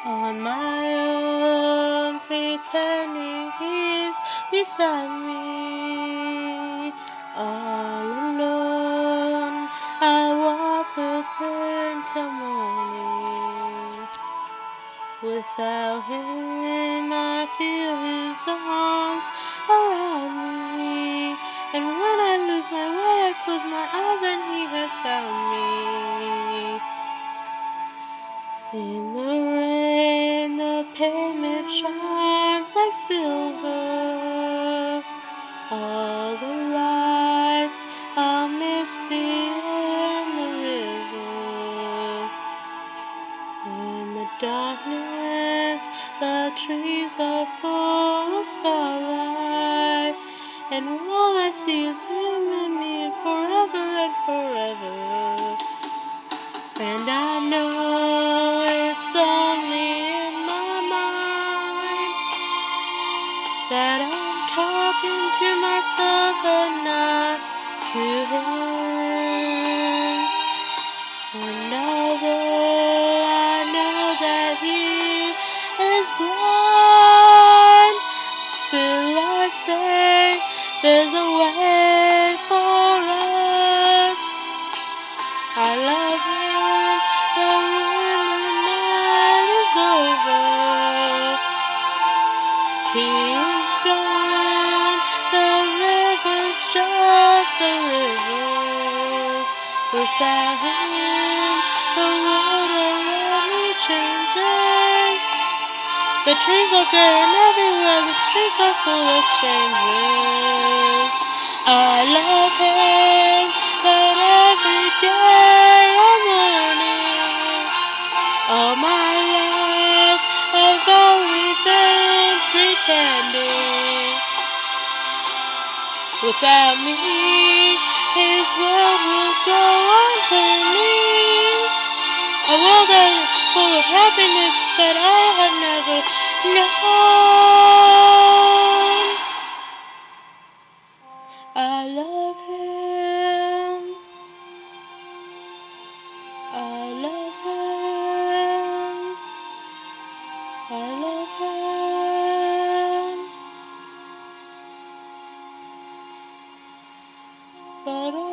on my own, pretending he's beside me. All alone, I walk with him till morning. Without him, I feel his arms around me. And when I lose my way, I close my eyes and he has found me. In the rain, the pavement shines like silver. All the lights are misty in the river. In the darkness, the trees are full of starlight, and all I see is him and me forever and forever. And I know it's only in my mind that I'm talking to myself and not to him. And although I know that he is blind, still I say there's a way for us. I love him, but when the night is over, he is gone. The river's just a river. Without him, the world around me changes. The trees are gray and everywhere the streets are full of strangers. I love him, but every day I'm learning. All my life I've only been pretending. Without me, his world will go on turning. A world that is full of happiness that I have never known. I love him. I love him. I love him. But